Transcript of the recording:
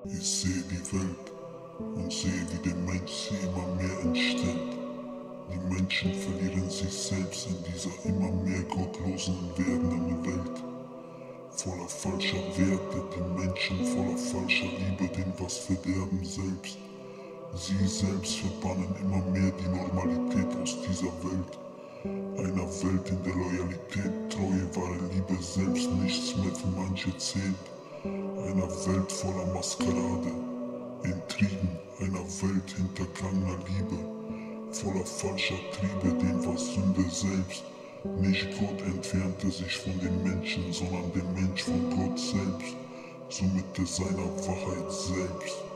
Ich sehe die Welt und sehe, wie der Mensch sie immer mehr entstellt. Die Menschen verlieren sich selbst in dieser immer mehr gottlosen und werdenden Welt. Voller falscher Werte, die Menschen voller falscher Liebe, den was verderben selbst. Sie selbst verbannen immer mehr die Normalität aus dieser Welt. Einer Welt, in der Loyalität, Treue, wahre Liebe selbst nichts mehr für manche zählt. Einer Welt voller Maskerade, Intrigen, einer Welt hintergangener Liebe, voller falscher Triebe, den war Sünde selbst. Nicht Gott entfernte sich von den Menschen, sondern der Mensch von Gott selbst, somit der seiner Wahrheit selbst.